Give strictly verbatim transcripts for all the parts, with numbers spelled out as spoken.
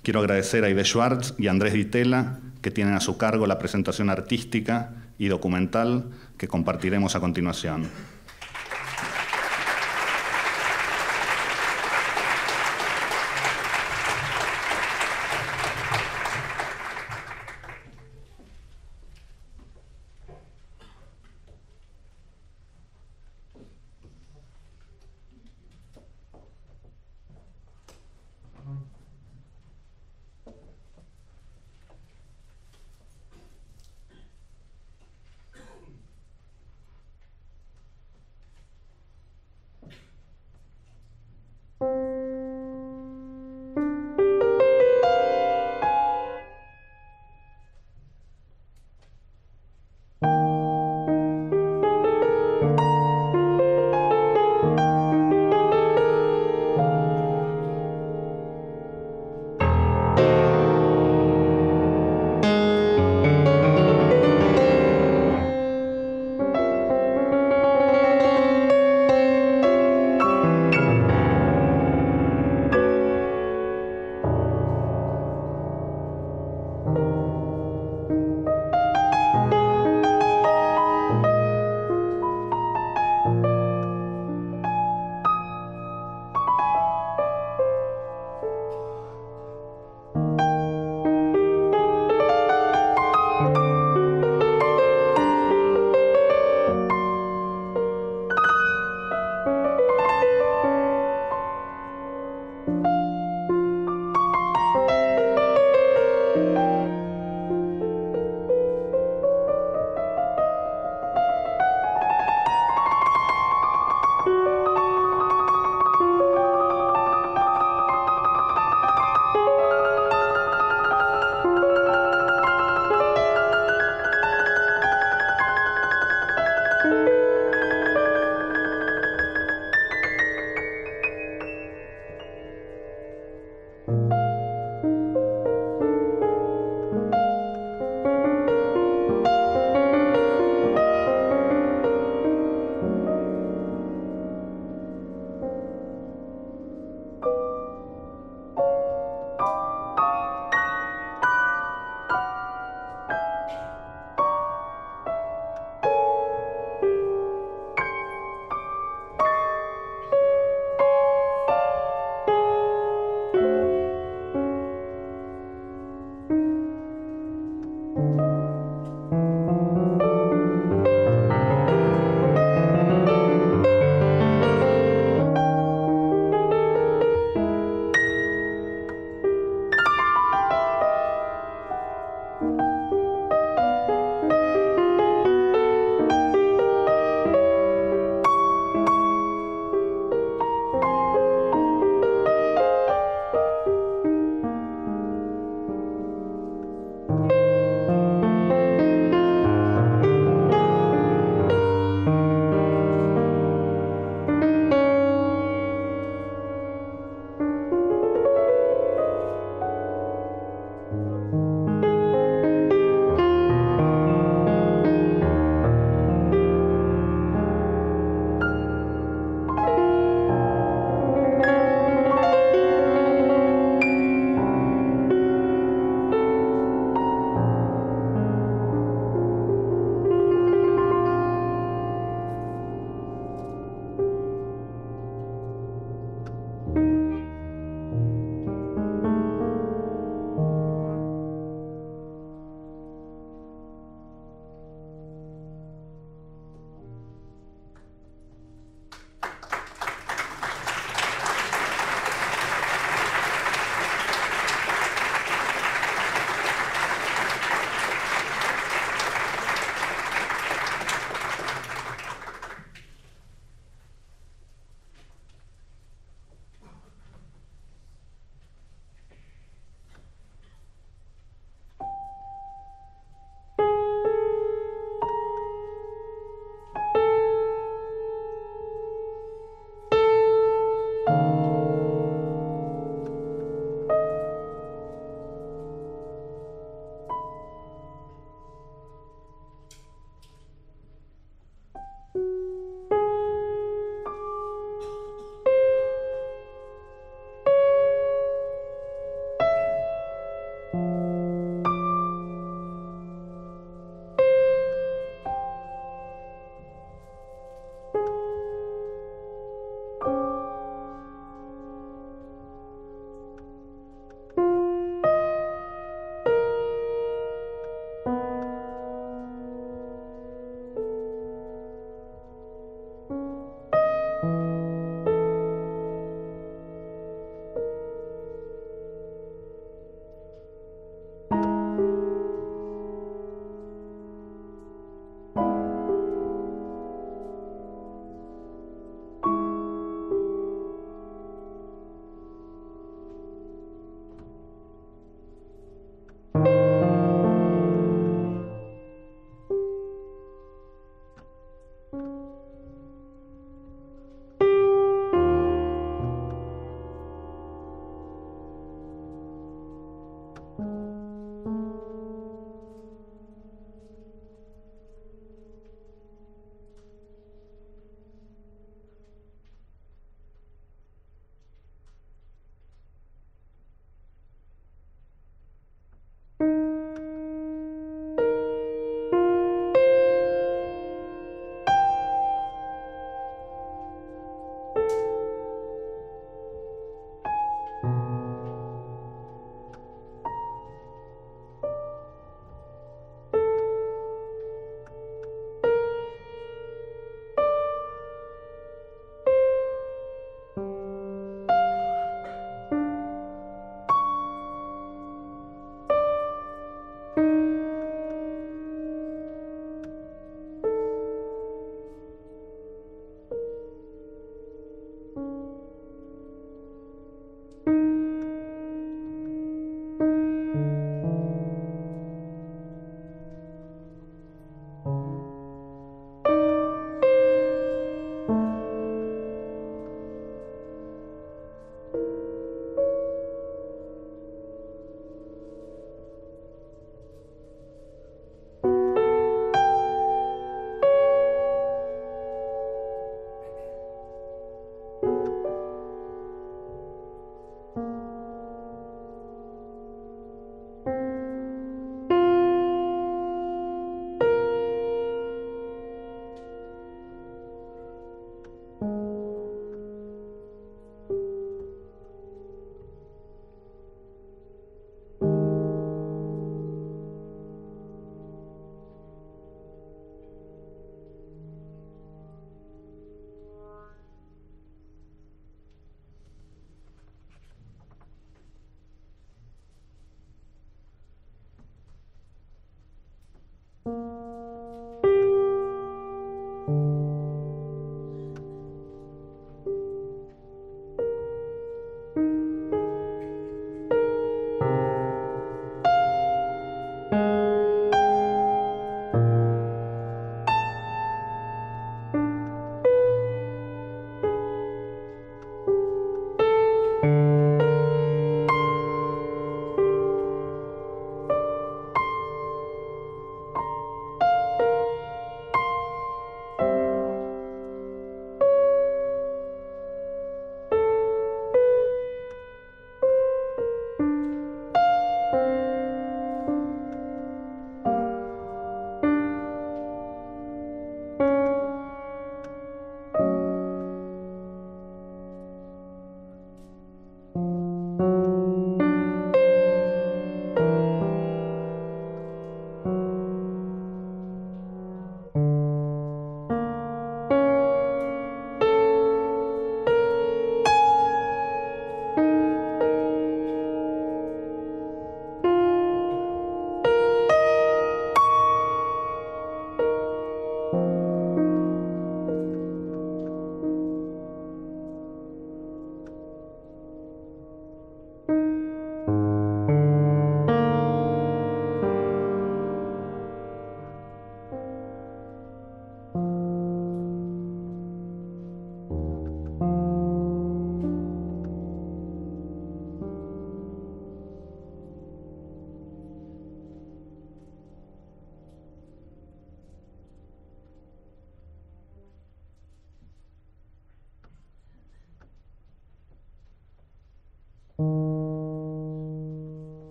Quiero agradecer a Ide Schwartz y a Andrés Ditela, que tienen a su cargo la presentación artística y documental que compartiremos a continuación.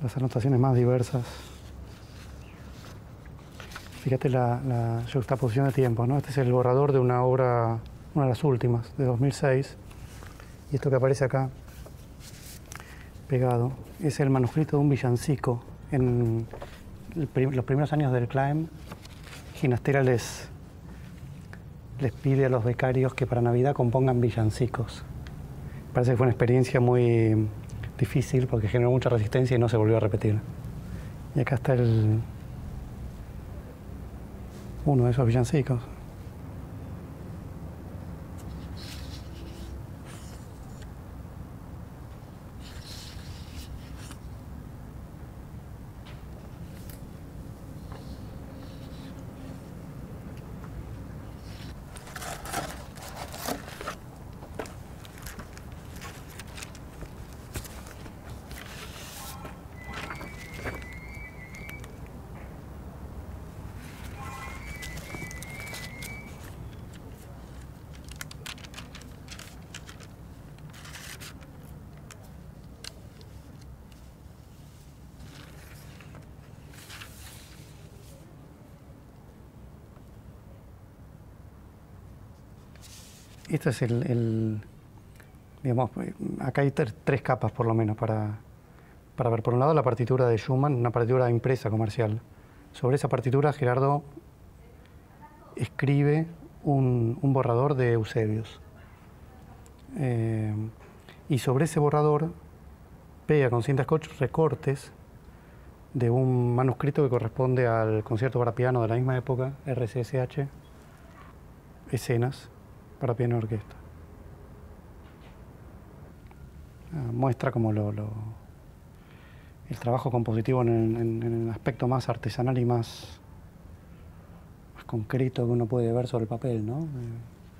las anotaciones más diversas. Fíjate la, la juxtaposición de tiempos, ¿no? Este es el borrador de una obra, una de las últimas, de dos mil seis. Y esto que aparece acá, pegado, es el manuscrito de un villancico. En el prim los primeros años del CLAEM, Ginastera les, les pide a los becarios que para Navidad compongan villancicos. Parece que fue una experiencia muy difícil porque generó mucha resistencia y no se volvió a repetir. Y acá está el... uno de esos villancicos. Este es el, el digamos, acá hay tres capas por lo menos para, para ver. Por un lado la partitura de Schumann, una partitura impresa comercial. Sobre esa partitura Gerardo escribe un, un borrador de Eusebius. Eh, y sobre ese borrador pega con cinta scotch recortes de un manuscrito que corresponde al concierto para piano de la misma época, R C S H, escenas para piano y orquesta. Ah, muestra como lo, lo, el trabajo compositivo en el, en, en el aspecto más artesanal y más, más concreto que uno puede ver sobre el papel, ¿no? Eh,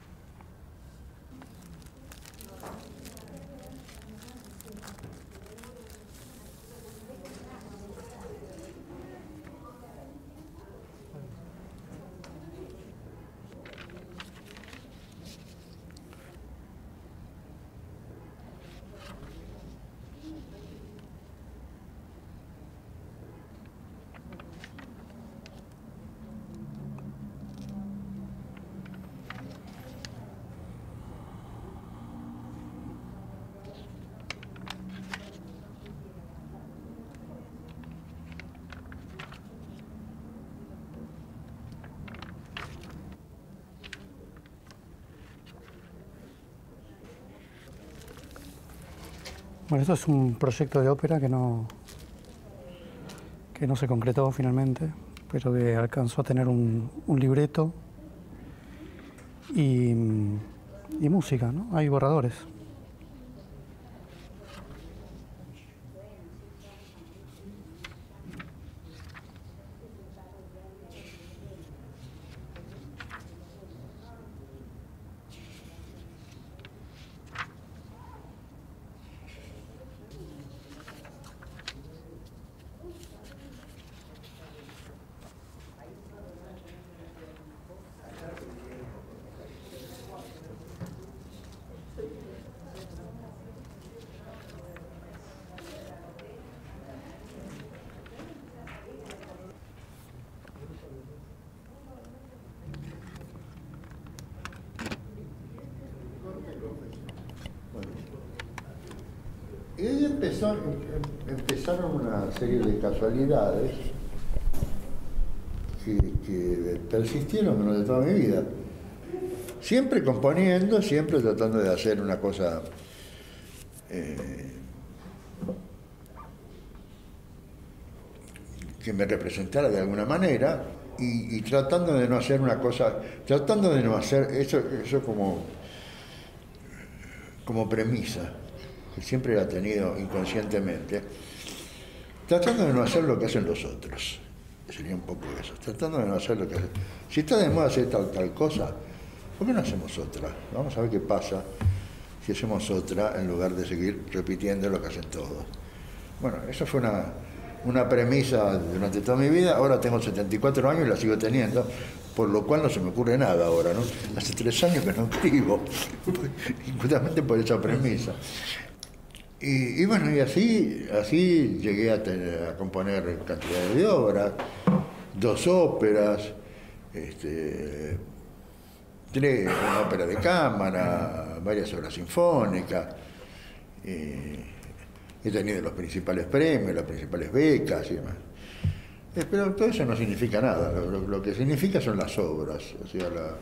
Bueno, esto es un proyecto de ópera que no, que no se concretó finalmente, pero que alcanzó a tener un, un libreto y, y música, ¿no? Hay borradores. Y ahí empezó, empezaron una serie de casualidades que, que persistieron durante toda mi vida. Siempre componiendo, siempre tratando de hacer una cosa eh, que me representara de alguna manera y, y tratando de no hacer una cosa, tratando de no hacer eso, eso como, como premisa, que siempre la he tenido inconscientemente, tratando de no hacer lo que hacen los otros. Sería un poco eso, tratando de no hacer lo que hacen. Si está de moda hacer tal, tal cosa, ¿por qué no hacemos otra? Vamos a ver qué pasa si hacemos otra en lugar de seguir repitiendo lo que hacen todos. Bueno, eso fue una, una premisa durante toda mi vida. Ahora tengo setenta y cuatro años y la sigo teniendo, por lo cual no se me ocurre nada ahora, ¿no? Hace tres años que no escribo, justamente por esa premisa. Y, y bueno, y así, así llegué a, tener, a componer cantidades de obras, dos óperas, este, tres, una ópera de cámara, varias obras sinfónicas. Eh, he tenido los principales premios, las principales becas y demás. Eh, pero todo eso no significa nada, lo, lo, lo que significa son las obras, o sea, la,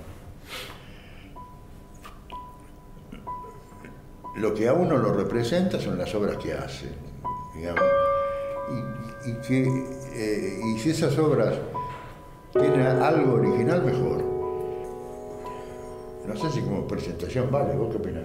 lo que a uno lo representa son las obras que hace, digamos. Y, y, que, eh, y si esas obras tienen algo original, mejor. No sé si como presentación vale, ¿vos qué opinás?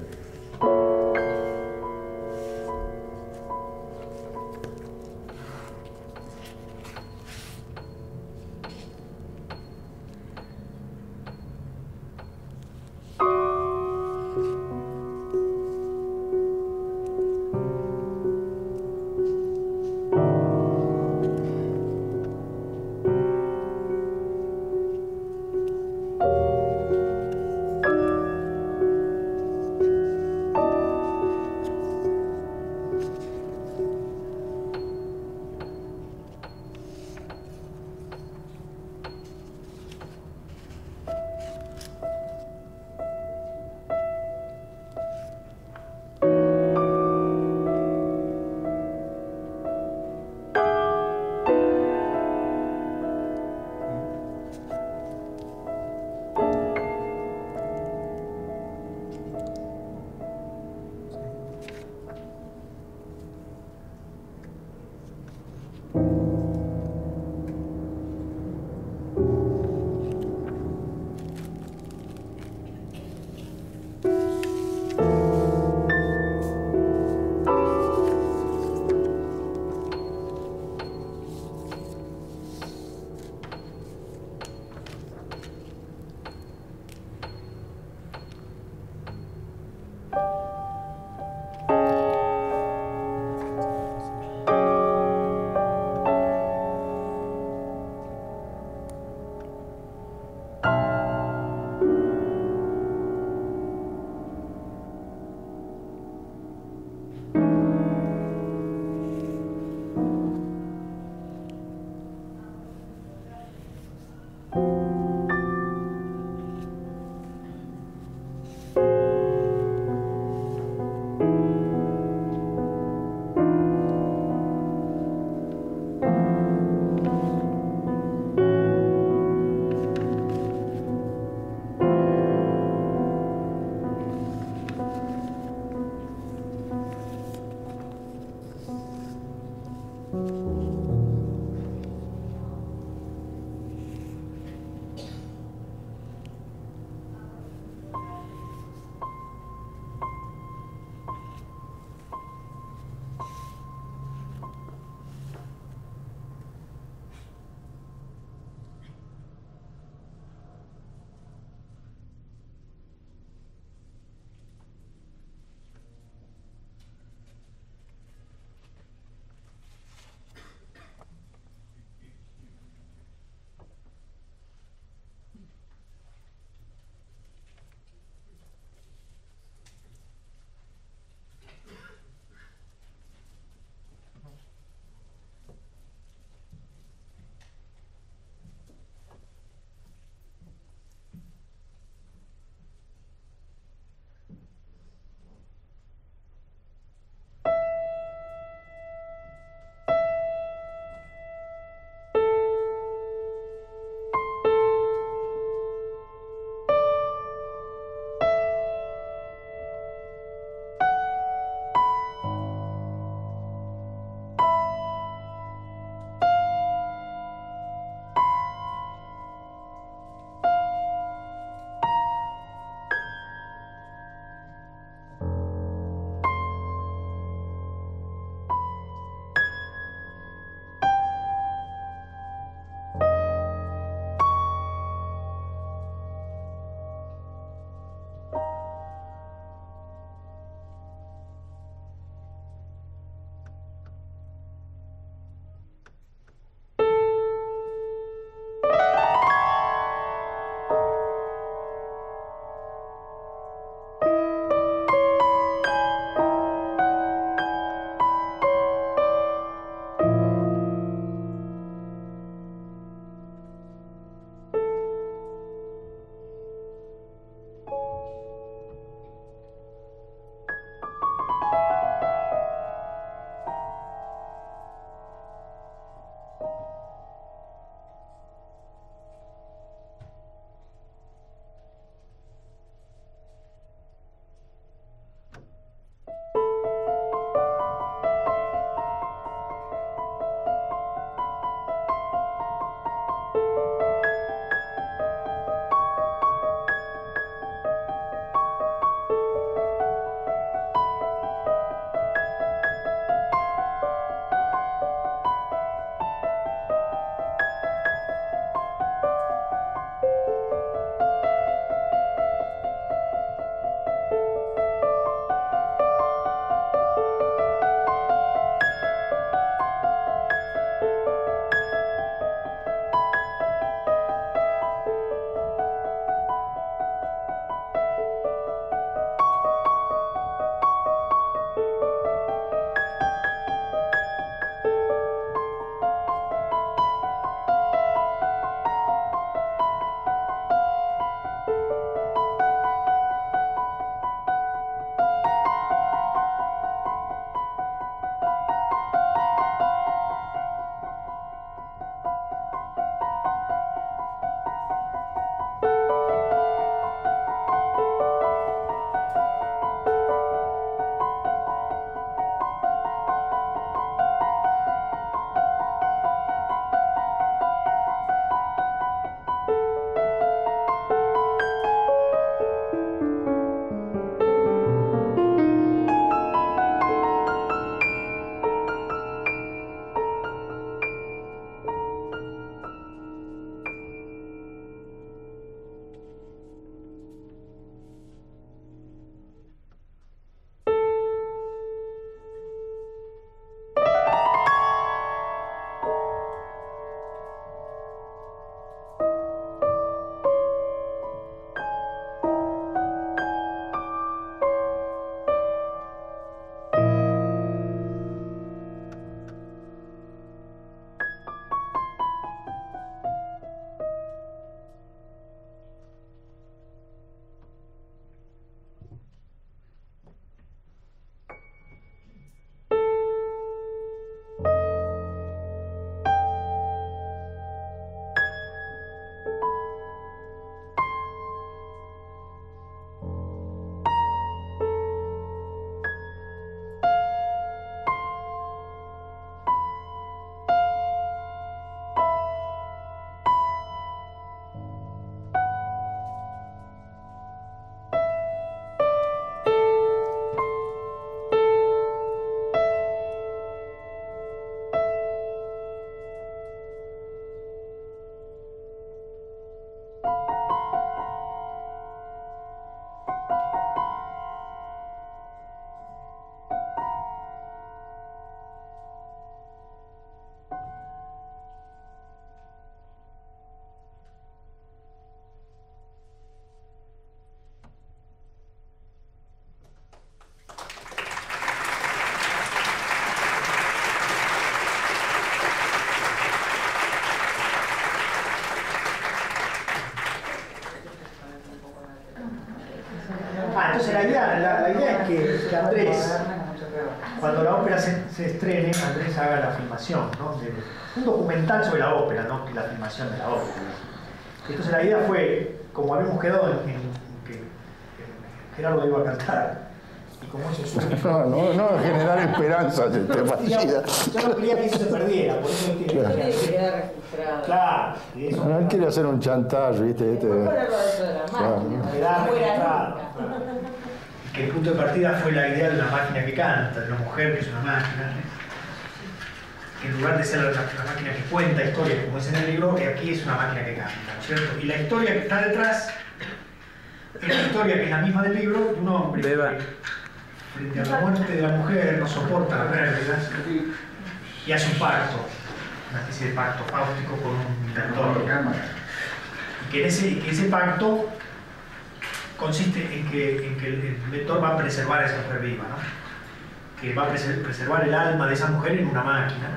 la, la idea es que, que Andrés, cuando la ópera se, se estrene, Andrés haga la filmación, ¿no? De, un documental sobre la ópera, no la filmación de la ópera. Entonces la idea fue, como habíamos quedado en, en, en que en Gerardo iba a cantar, y como eso es un... No, no, no generar esperanzas de tema. Yo no quería que eso se perdiera, por eso él tiene Claro. que queda registrado. Claro, y eso No, él quiere hacer un chantaje, ¿viste? Este, Después ponerlo dentro de la Claro. máquina. queda No fuera registrado, nunca. claro. Que el punto de partida fue la idea de una máquina que canta, de una mujer que es una máquina, que en lugar de ser la, la máquina que cuenta historias, como es en el libro, que aquí es una máquina que canta, ¿no es cierto? Y la historia que está detrás es una historia que es la misma del libro, de un hombre Beba. que frente a la muerte de la mujer no soporta la pérdida y hace un pacto, una especie de pacto fáustico con un inventor. Y que ese, que ese pacto consiste en que, en que el inventor va a preservar a esa mujer viva, ¿no? Que va a preservar el alma de esa mujer en una máquina,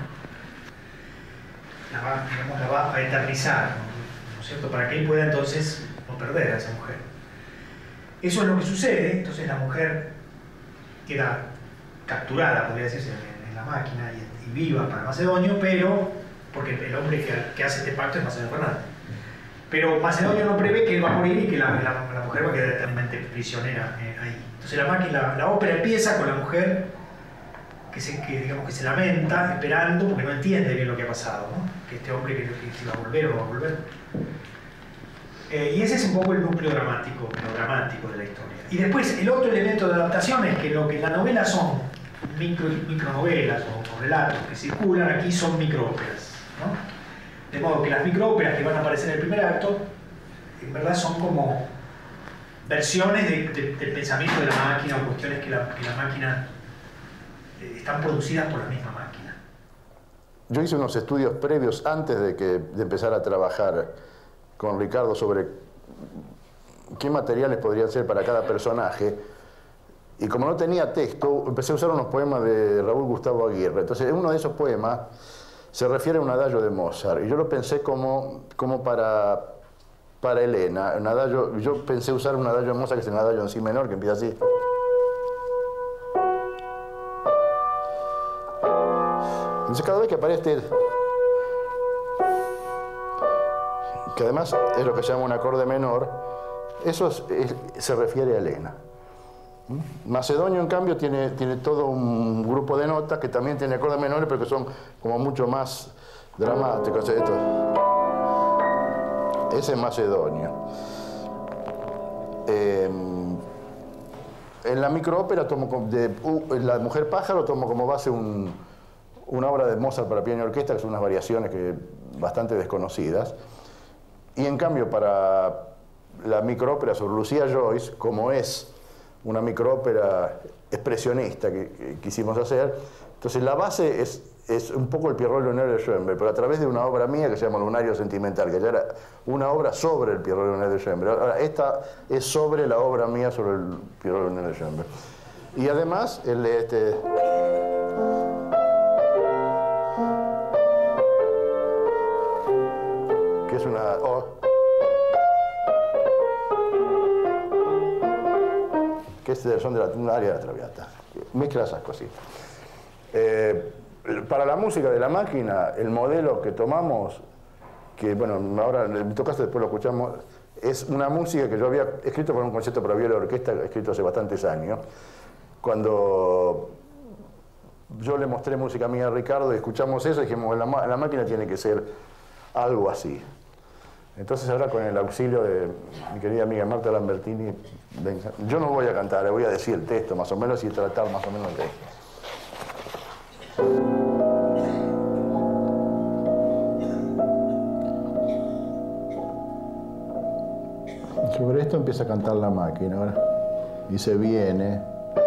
la va, digamos, la va a eternizar, ¿no? ¿No es cierto? Para que él pueda entonces no perder a esa mujer. Eso es lo que sucede, entonces la mujer queda capturada, podría decirse, en, en la máquina y, y viva para Macedonio, pero, porque el hombre que, que hace este pacto es Macedonio Fernández. Pero Macedonio no prevé que él va a morir y que la, la, la mujer va a quedar eternamente prisionera eh, ahí. Entonces la, máquina, la, la ópera empieza con la mujer que se, que, digamos, que se lamenta, esperando, porque no entiende bien lo que ha pasado, ¿no? Que este hombre que, que iba a volver o va a volver. Eh, y ese es un poco el núcleo dramático, lo dramático de la historia. Y después el otro elemento de adaptación es que lo que en la novela son micro, micronovelas o, o relatos que circulan, aquí son microóperas, ¿no? De modo que las microóperas que van a aparecer en el primer acto, en verdad son como versiones de, de, del pensamiento de la máquina o cuestiones que la, que la máquina eh, están producidas por la misma máquina. Yo hice unos estudios previos antes de, que, de empezar a trabajar con Ricardo sobre qué materiales podrían ser para cada personaje. Y como no tenía texto, empecé a usar unos poemas de Raúl Gustavo Aguirre. Entonces, uno de esos poemas se refiere a un adagio de Mozart. Y yo lo pensé como, como para, para Elena. Un adagio, yo pensé usar un adagio de Mozart que es un adagio en si menor, que empieza así. Entonces, cada vez que aparece este, que además es lo que se llama un acorde menor, eso es, es, se refiere a Elena. Macedonio, en cambio, tiene, tiene todo un grupo de notas que también tiene acordes menores, pero que son como mucho más dramáticos. Esto. Ese es Macedonio. Eh, en la microópera tomo de, uh, La Mujer Pájaro tomo como base un, una obra de Mozart para piano y orquesta, que son unas variaciones que, bastante desconocidas. Y en cambio, para la microópera sobre Lucía Joyce, como es una microópera expresionista que, que quisimos hacer, entonces la base es, es un poco el Pierrot Lunaire de Schoenberg, pero a través de una obra mía que se llama Lunario Sentimental, que ya era una obra sobre el Pierrot Lunaire de Schoenberg. Ahora, esta es sobre la obra mía sobre el Pierrot Lunaire de Schoenberg. Y además, el de este... que es una... Oh, que es de, son de la, una área de la Traviata. Mezcla esas cositas. Eh, para la música de la máquina, el modelo que tomamos, que bueno, ahora en tu caso después lo escuchamos, es una música que yo había escrito para un concierto para viola y orquesta, escrito hace bastantes años. Cuando yo le mostré música mía a Ricardo y escuchamos eso, dijimos, la, la máquina tiene que ser algo así. Entonces ahora con el auxilio de mi querida amiga Marta Lambertini, yo no voy a cantar, le voy a decir el texto más o menos y tratar más o menos de esto. Sobre esto empieza a cantar la máquina ahora. Y se viene.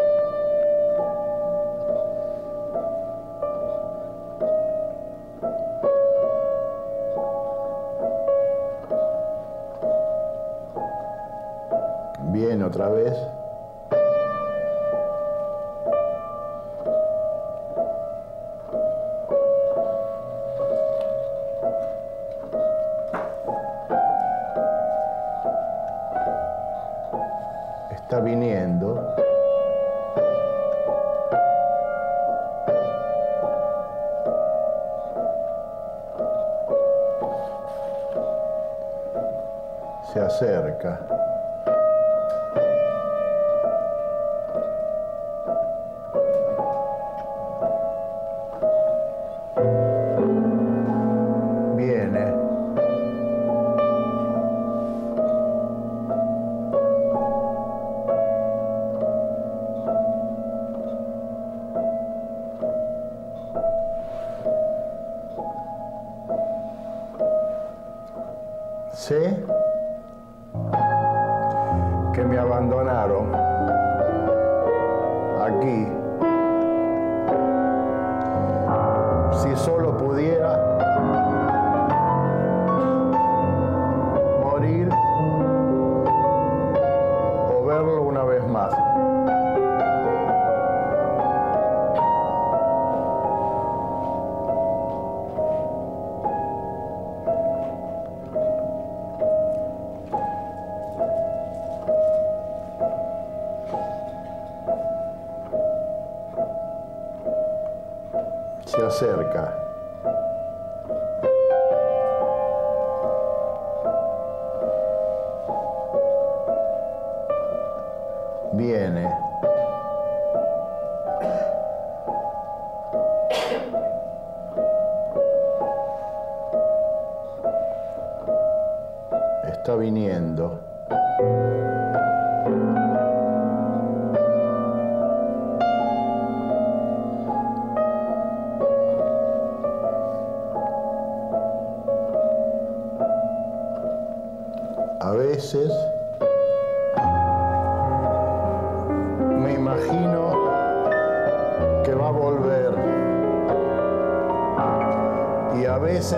Viene otra vez. Está viniendo. se acerca. Viene. Sé que me abandonaron aquí. Si solo pudiera morir o verlo una vez más. Se acerca. Viene. Está viniendo. A veces me imagino que va a volver y a veces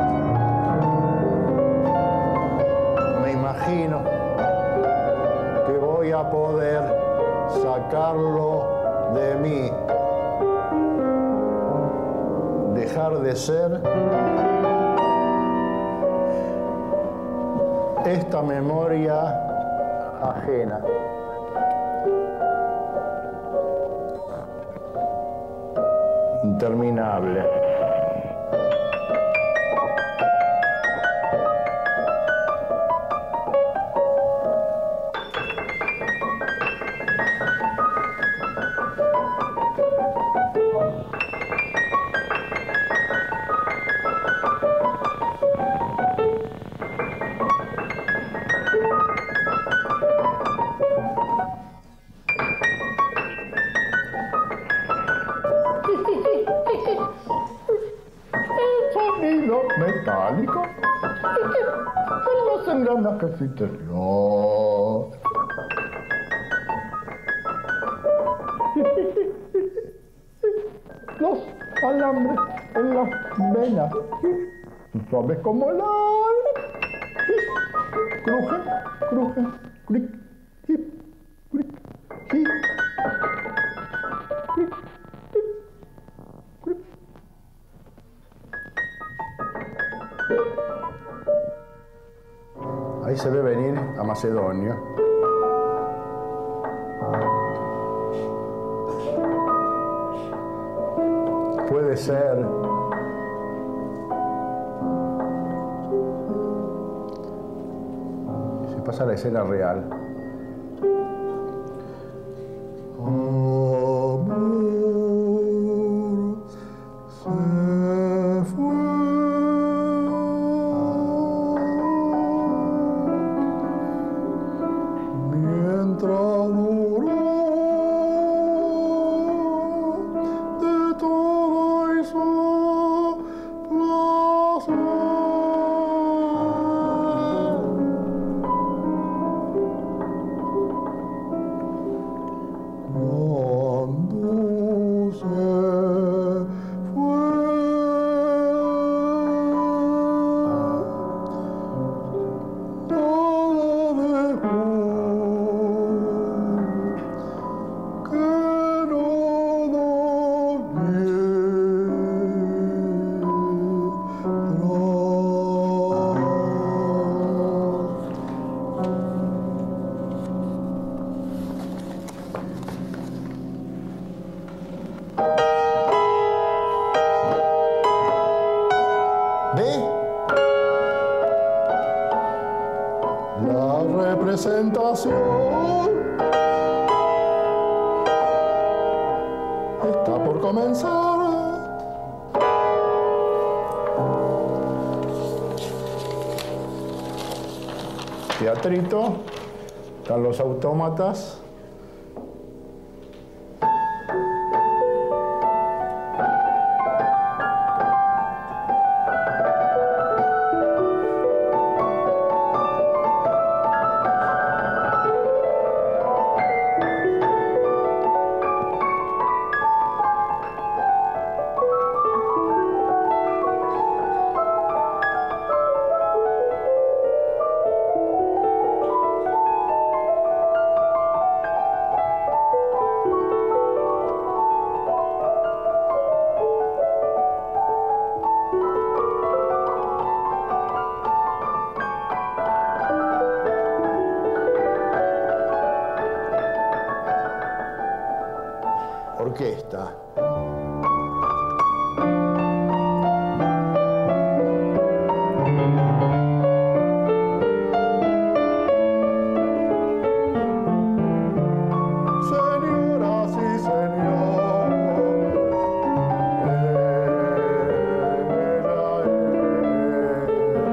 me imagino que voy a poder sacarlo de mí, dejar de ser esta memoria ajena. Interminable. Metálico. Él no las casitas. No. Los alambres en las venas. Suaves como la. Crujen, crujen, cric, hip, cric, hip. Ahí se ve venir a Macedonio. Puede ser se pasa a la escena real. oración está por comenzar. Teatrito, están los autómatas. Orquesta. Señoras y señores, ella es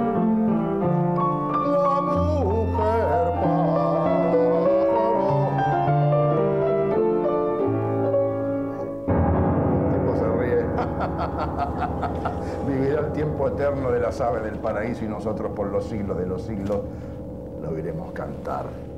la mujer pájaro. Vivirá el tiempo eterno de las aves del paraíso y nosotros por los siglos de los siglos lo oiremos cantar.